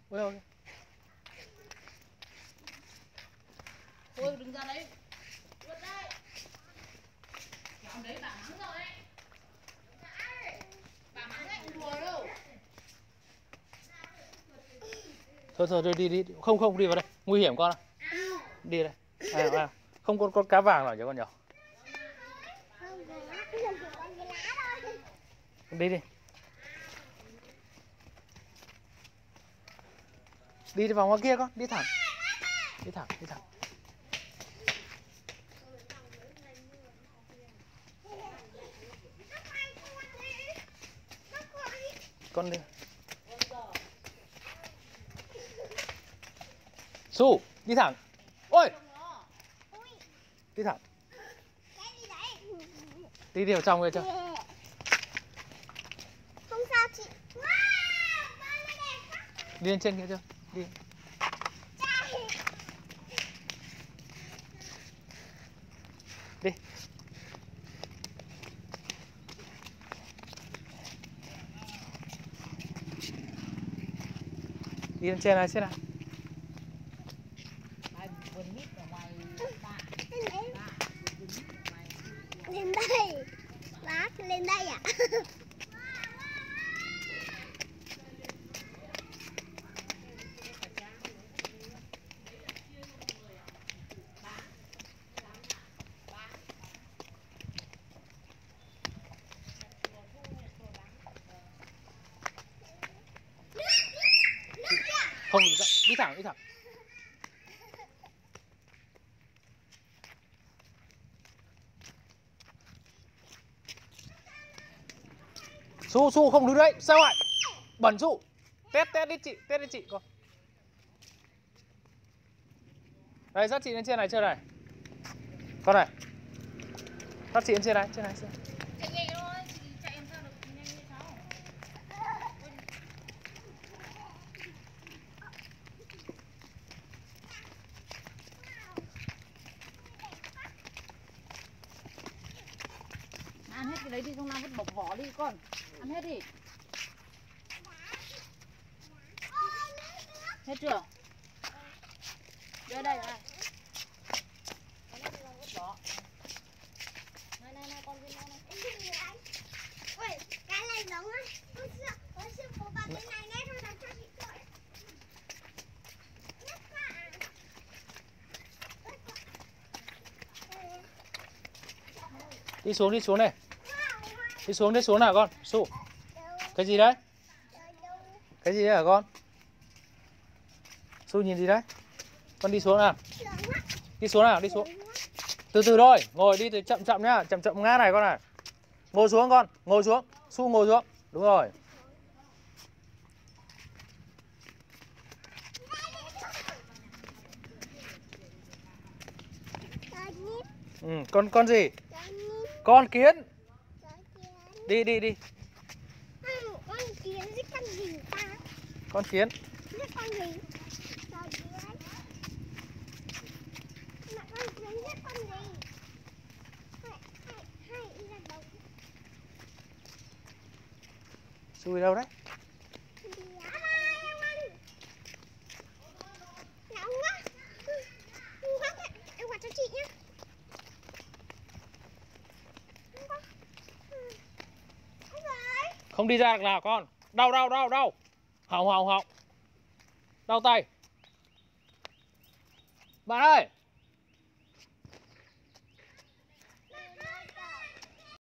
Ôi ôi. Thôi đừng ra đấy. Vượt đây. Kéo đấy bà mắng rồi đấy. Bà mắng đấy, không đùa đâu. Thôi đi. Không đi vào đây. Nguy hiểm con. Đi đây. Không con cá vàng nào cho con nhỏ. Đi. Đi vào ngoài kia con, đi thẳng. Đi thẳng. Con đi. Su, đi thẳng. Ôi. Đi thẳng. Đi vào trong kia chưa? Không sao chị. Đi lên trên kia chưa? Đi. Đi. Đi lên trên này xem nào. Lên đây. Bác lên đây ạ. Không, đi thẳng. Su không đứng đấy, sao vậy? Bẩn Su. Tét đi chị con. Đây, dắt chị lên trên này chơi này. Con này. Dắt chị lên trên này xem. Chạy nhẹ thôi, chạy làm sao được nhanh như cháu. Ăn hết cái đấy đi, không nào vứt bọc vỏ đi con. Ăn hết đi. Hết chưa? Đưa đây này. Này con viên này. Ôi, cái này giống á. Con xưa bố bà cái này nét thôi làm cho chị cười. Đi xuống này. Đi xuống nào con. Su. Cái gì đấy? Cái gì đấy hả con? Su nhìn gì đấy? Con đi xuống nào. Đi xuống. Từ từ thôi, ngồi đi từ chậm nhá, chậm ngã này con này. Ngồi xuống con, ngồi xuống. Su ngồi xuống. Đúng rồi. Con gì? Con kiến. Đi. Con kiến với con gì ta? Con kiến. Với con gì? Mà con kiến với con gì? Hai là đồng. Su đi đâu đấy? Nóng quá. Em quạt cho chị nhé. Không đi ra được nào con. Đau. Hỏng. Đau tay. Bạn ơi.